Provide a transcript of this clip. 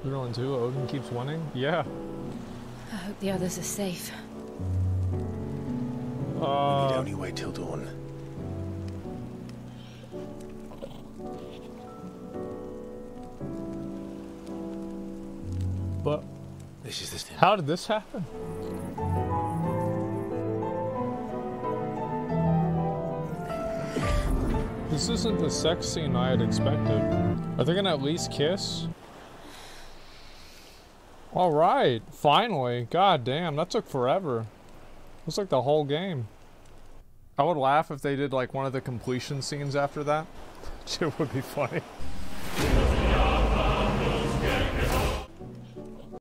2-2, Odin keeps winning? Yeah. I hope the others are safe. We need only wait till dawn. But This is the step. how did this happen? This isn't the sex scene I had expected. Are they gonna at least kiss? Alright, finally. God damn, that took forever. Looks like the whole game. I would laugh if they did like one of the completion scenes after that. It would be funny.